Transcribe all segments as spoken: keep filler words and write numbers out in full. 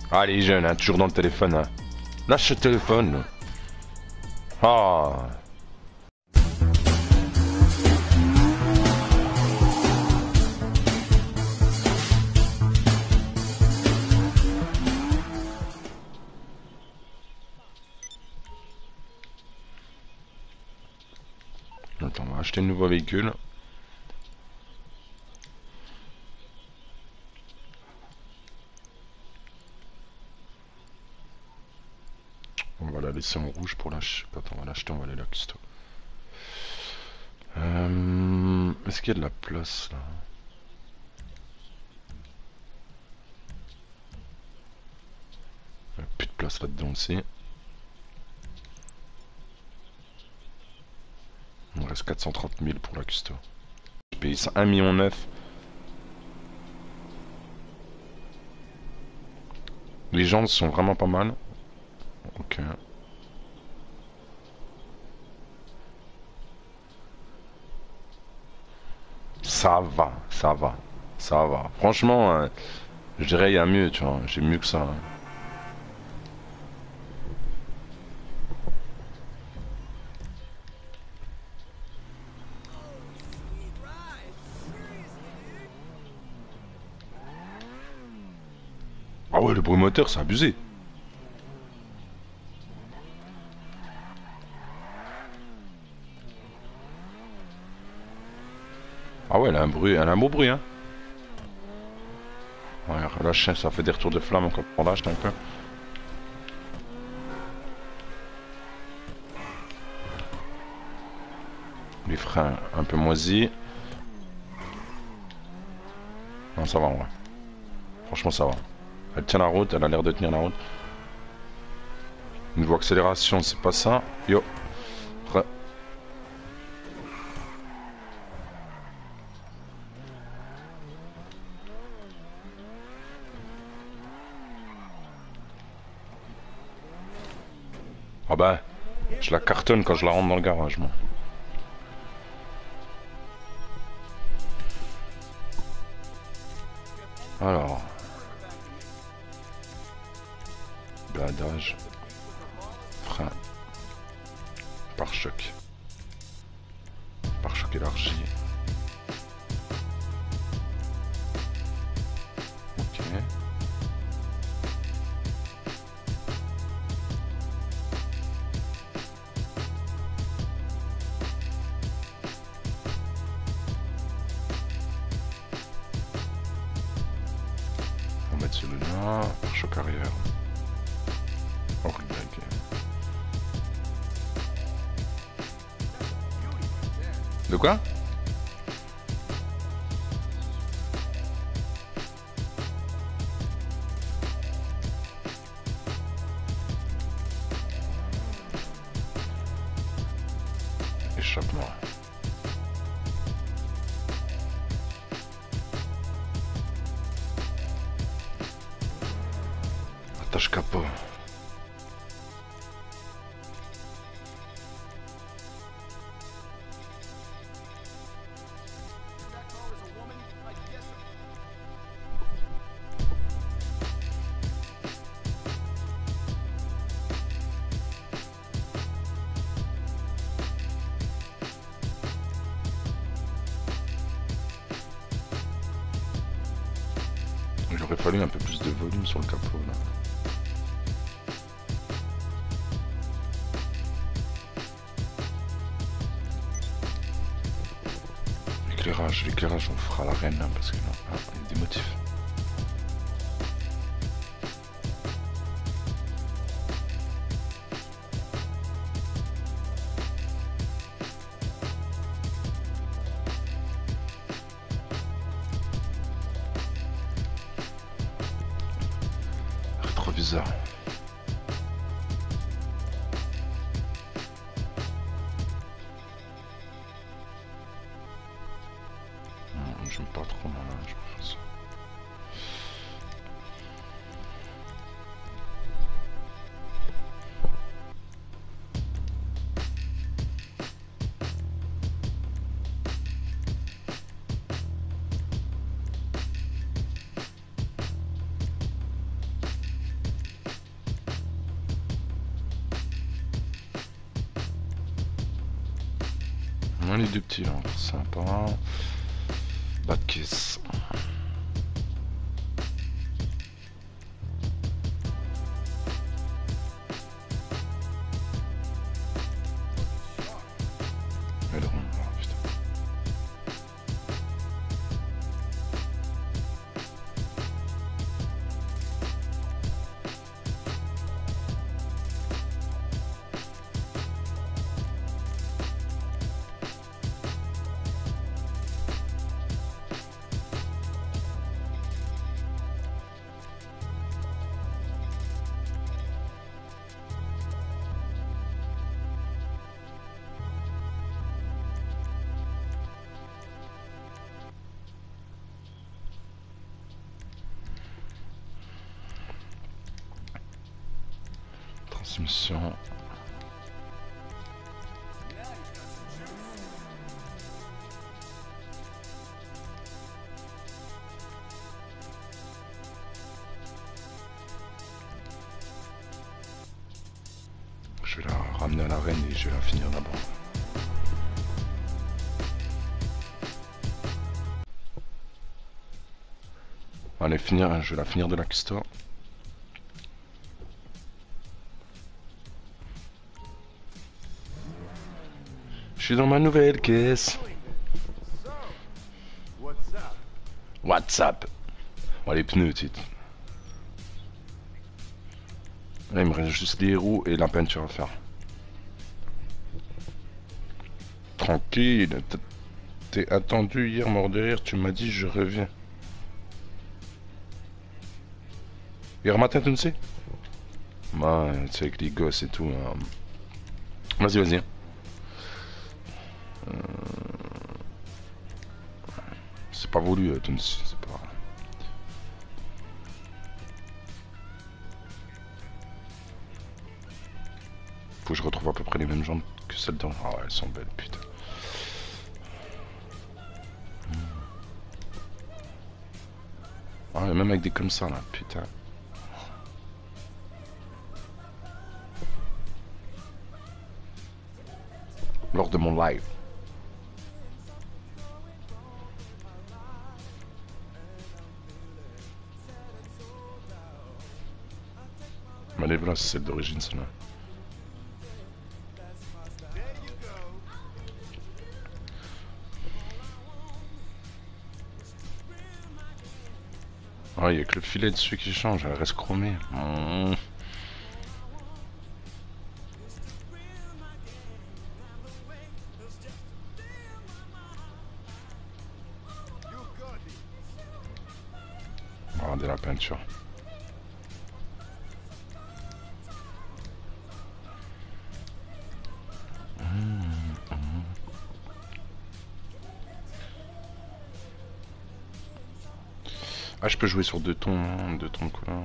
Ah, les jeunes, hein, toujours dans le téléphone. Hein. Lâche le téléphone. Ah. Attends, on va acheter un nouveau véhicule. On va la laisser en rouge pour l'acheter. Attends, on va l'acheter, on va aller là, custo. Euh, Est-ce qu'il y a de la place là? Il n'y a plus de place là-dedans aussi. Il me reste quatre cent trente mille pour la custo. Je paye ça un million neuf. Les gens sont vraiment pas mal. Ok. Ça va, ça va, ça va. Franchement, euh, je dirais il y a mieux, tu vois. J'ai mieux que ça. Hein. Ah ouais, le bruit moteur, c'est abusé. Ah ouais, elle a un bruit, elle a un beau bruit, hein. Ouais, relâche, ça fait des retours de flamme encore. On lâche un peu. Les freins un peu moisis. Non, ça va, ouais. Franchement, ça va. Elle tient la route, elle a l'air de tenir la route. Niveau accélération, c'est pas ça. Yo. Re. Ah bah, je la cartonne quand je la rentre dans le garage, moi. Alors. Blindage. Frein. Pare-choc. Pare-choc élargi. Ok. On va mettre celui-là. Pare-choc arrière. Hors Y. De quoi? Échappement. Attache capot. Il aurait fallu un peu plus de volume sur le capot là. L'éclairage, l'éclairage on fera la reine là parce que là, ah, il y a des motifs. Rétroviseur. J'aime pas trop mon linge, je préfère ça. On a les deux petits là, sympa. Bas de caisse. Et le rond, oh, putain. Transmission. Je vais la ramener à l'arène et je vais la finir là-bas. Allez, finir, je vais la finir de la custo. Je suis dans ma nouvelle caisse. WhatsApp. Oh, les pneus, titre. Là, il me reste juste les roues et la peinture à faire. Tranquille. T'es attendu hier, mort de rire. Tu m'as dit je reviens. Hier matin, tu ne sais? Ouais, tu sais, avec les gosses et tout. Hein. Vas-y, vas-y. Euh... C'est pas voulu, euh, Tunis. C'est pas... Faut que je retrouve à peu près les mêmes jambes que celles d'avant. Ah ouais, elles sont belles, putain. Ah, même avec des comme ça, là, putain. Lors de mon live. Mais les voilà, c'est celle d'origine, celle-là. Ah, il n'y a que le filet dessus qui change, elle reste chromée. Mmh. Regardez la peinture. Ah, je peux jouer sur deux tons, hein, deux tons de couleur.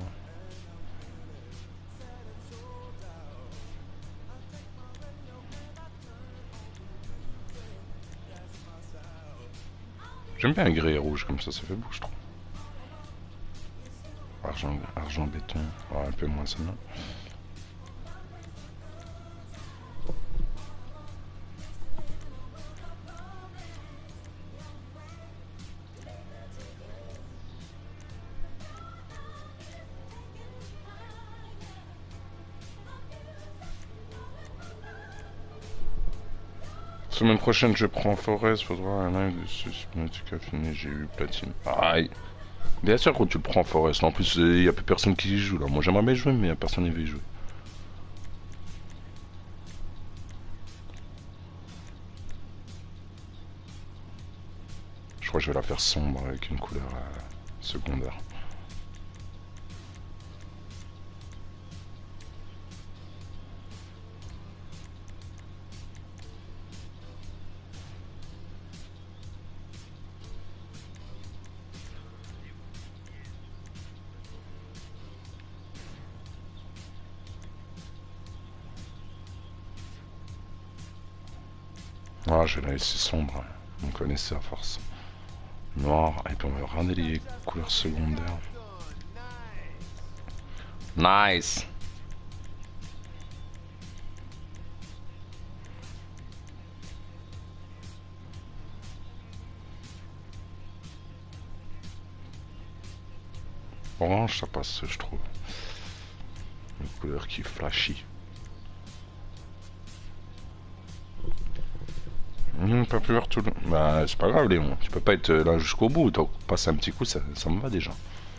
J'aime bien un gris et rouge comme ça, ça fait beau, je trouve. Argent, argent béton, ouais, un peu moins ça, non. Semaine prochaine, je prends Forest, faudra un live dessus. Subnautica fini, j'ai eu platine. Aïe. Bien sûr, quand tu le prends Forest, en plus, il n'y a plus personne qui y joue là. Moi, j'aimerais bien jouer, mais il n'y a personne qui veut y jouer. Je crois que je vais la faire sombre avec une couleur euh, secondaire. Ah, je vais la laisser sombre. On connaissait à force. Noir, et puis on va regarder les couleurs secondaires. Nice! Orange, ça passe, je trouve. Une couleur qui flashy. Mmh, pas peur tout le... Bah, c'est pas grave, Léon. Tu peux pas être là jusqu'au bout. Donc, passer un petit coup, ça, ça me va déjà.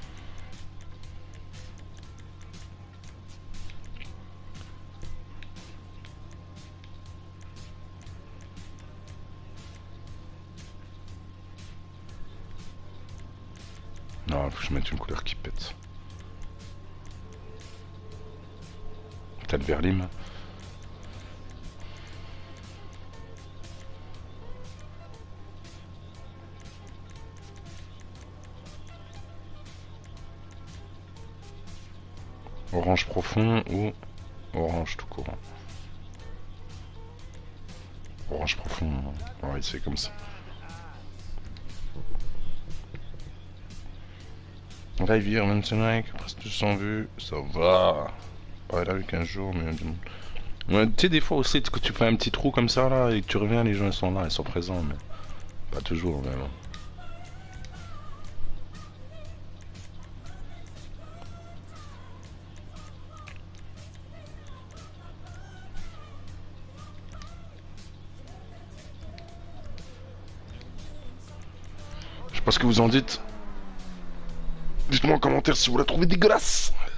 Non, faut que je mette une couleur qui pète. Peut-être vers Lime. Orange profond ou orange tout court. Orange profond, ouais, c'est comme ça. Live here maintenant, presque tous sont vus, ça va. Pas là quinze jours, mais... Ouais, tu sais, des fois aussi, que tu fais un petit trou comme ça, là, et que tu reviens, les gens ils sont là, ils sont présents, mais... Pas toujours, vraiment. Je sais pas ce que vous en dites. Dites-moi en commentaire si vous la trouvez dégueulasse.